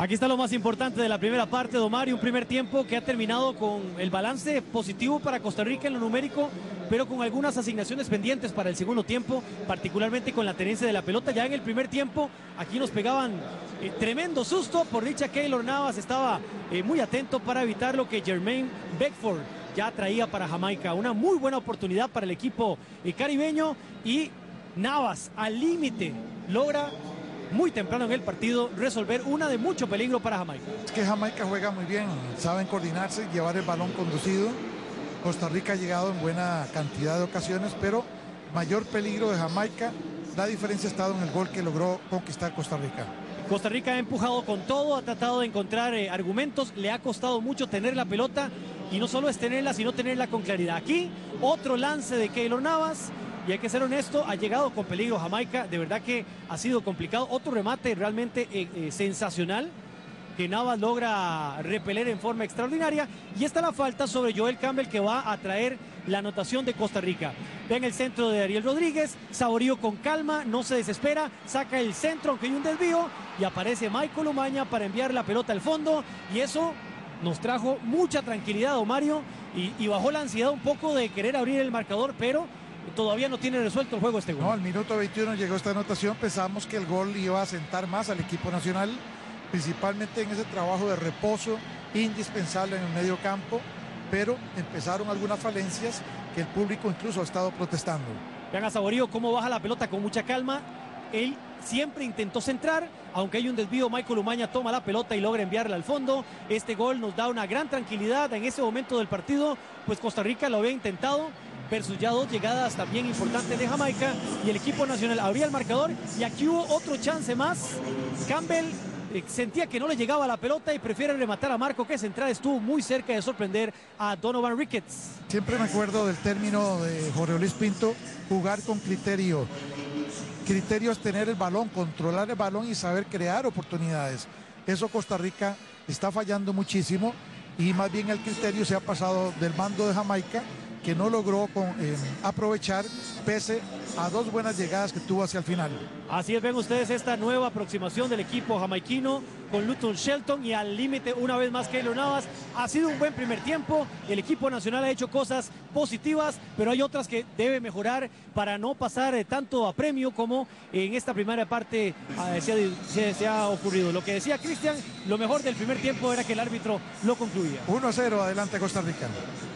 Aquí está lo más importante de la primera parte, don Mario, un primer tiempo que ha terminado con el balance positivo para Costa Rica en lo numérico, pero con algunas asignaciones pendientes para el segundo tiempo, particularmente con la tenencia de la pelota. Ya en el primer tiempo, aquí nos pegaban tremendo susto, por dicha Keylor Navas estaba muy atento para evitar lo que Jermaine Beckford ya traía para Jamaica. Una muy buena oportunidad para el equipo caribeño y Navas al límite logra muy temprano en el partido resolver una de mucho peligro para Jamaica. Es que Jamaica juega muy bien, saben coordinarse, llevar el balón conducido. Costa Rica ha llegado en buena cantidad de ocasiones, pero mayor peligro de Jamaica, la diferencia ha estado en el gol que logró conquistar Costa Rica. Costa Rica ha empujado con todo, ha tratado de encontrar argumentos, le ha costado mucho tener la pelota y no solo es tenerla, sino tenerla con claridad. Aquí otro lance de Keylor Navas. Y hay que ser honesto, ha llegado con peligro Jamaica, de verdad que ha sido complicado. Otro remate realmente sensacional que Navas logra repeler en forma extraordinaria. Y está la falta sobre Joel Campbell que va a traer la anotación de Costa Rica. Ven el centro de Ariel Rodríguez, Saborío con calma, no se desespera, saca el centro aunque hay un desvío y aparece Michael Umaña para enviar la pelota al fondo y eso nos trajo mucha tranquilidad, don Mario, y bajó la ansiedad un poco de querer abrir el marcador, pero todavía no tiene resuelto el juego este gol. No, al minuto 21 llegó esta anotación, pensamos que el gol iba a sentar más al equipo nacional, principalmente en ese trabajo de reposo indispensable en el medio campo, pero empezaron algunas falencias que el público incluso ha estado protestando. Vean a Saborío cómo baja la pelota con mucha calma, él siempre intentó centrar, aunque hay un desvío, Michael Umaña toma la pelota y logra enviarla al fondo. Este gol nos da una gran tranquilidad en ese momento del partido, pues Costa Rica lo había intentado, versus ya dos llegadas también importantes de Jamaica y el equipo nacional abría el marcador y aquí hubo otro chance más. Campbell sentía que no le llegaba la pelota y prefiere rematar a Marco que central, estuvo muy cerca de sorprender a Donovan Ricketts. Siempre me acuerdo del término de Jorge Luis Pinto, jugar con criterio. Criterio es tener el balón, controlar el balón y saber crear oportunidades. Eso Costa Rica está fallando muchísimo y más bien el criterio se ha pasado del mando de Jamaica, que no logró aprovechar pese a dos buenas llegadas que tuvo hacia el final. Así es, ven ustedes esta nueva aproximación del equipo jamaiquino con Luton Shelton y al límite una vez más Keylor Navas. Ha sido un buen primer tiempo, el equipo nacional ha hecho cosas positivas, pero hay otras que debe mejorar para no pasar tanto a premio como en esta primera parte se ha ocurrido. Lo que decía Cristian, lo mejor del primer tiempo era que el árbitro lo concluía. 1-0, adelante Costa Rica.